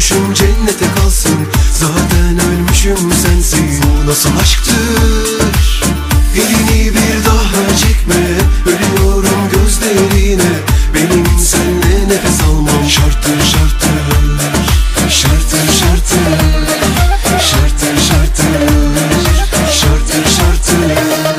olmuşum cennete kalsın. Zaten ölmüşüm sensiz. Bu nasıl aşktır? Elini bir daha çekme. Ölüyorum gözlerine. Benim senle nefes almam şarttır şarttır. Şarttır şarttır. Şarttır şarttır. Şarttır şarttır.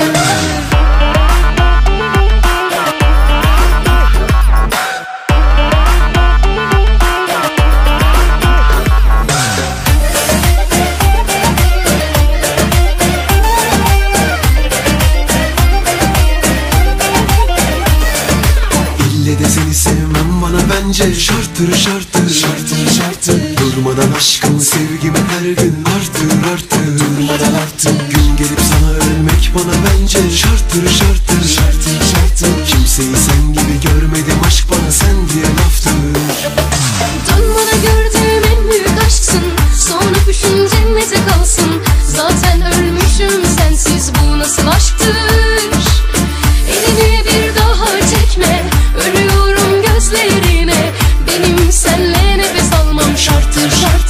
İlle de seni sevmem bana bence şarttır şarttır. Şarttır şarttır. Durmadan aşkım sevgimi her gün artır artır. Durmadan artır. Gün gelip sana ölmek bana bence şarttır şarttır. Şarttır şarttır. Kimseyi sen gibi görmedim, aşk bana sen diye laftır. Dön bana, gördüğüm en büyük aşksın. Son öpüşün cennete kalsın. Zaten ölmüşüm sensiz. Bu nasıl aşktır? Elini bir daha çekme. Ölüyorum gözlerine. Benim senle nefes almam şarttır şarttır.